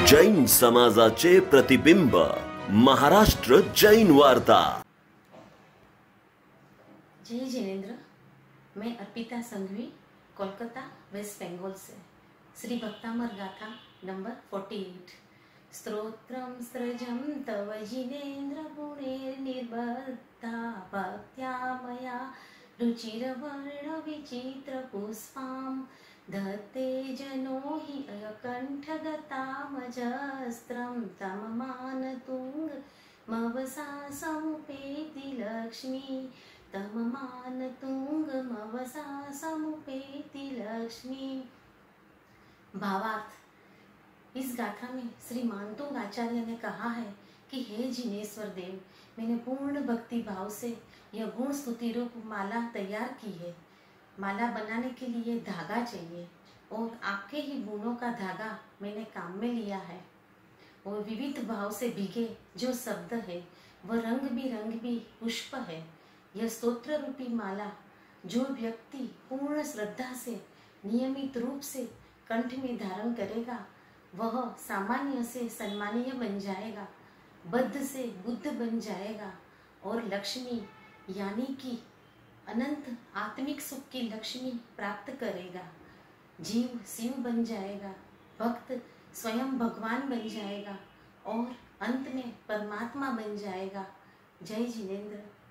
जैन समाजाचे प्रतिबिंब महाराष्ट्र जैन वार्ता। जय जिनेंद्र। मैं अर्पिता संघवी, कोलकाता, वेस्ट बंगाल से। श्री भक्तामर गाथा नंबर 48। स्तोत्रम सृजं तव जिनेन्द्र गुणैर्निर्बद्धा भक्त्या मया रुचिरवर्ण विचित्र पुष्पां धत्ते जनो हि अकण्ठगतामजस्त्रं तममानतुङ्ग मवसा समुपेति लक्ष्मी तममानतुङ्ग मवसा समुपेति लक्ष्मी। भावार्थ, इस गाथा में श्री मानतुंग आचार्य ने कहा है कि हे जिनेश्वर देव, मैंने पूर्ण भक्ति भाव से यह गुण स्तुति रूप माला तैयार की है। माला बनाने के लिए धागा चाहिए और आपके ही गुणों का धागा मैंने काम में लिया है। और विविध भाव से भीगे जो शब्द है वह रंग बिरंगी पुष्प है। यह स्तोत्र रूपी माला जो व्यक्ति पूर्ण श्रद्धा से नियमित रूप से कंठ में धारण करेगा वह सामान्य से सम्मानीय बन जाएगा, बद्ध से बुद्ध बन जाएगा और लक्ष्मी यानी कि अनंत आत्मिक सुख की लक्ष्मी प्राप्त करेगा। जीव शिव बन जाएगा, भक्त स्वयं भगवान बन जाएगा और अंत में परमात्मा बन जाएगा। जय जिनेंद्र।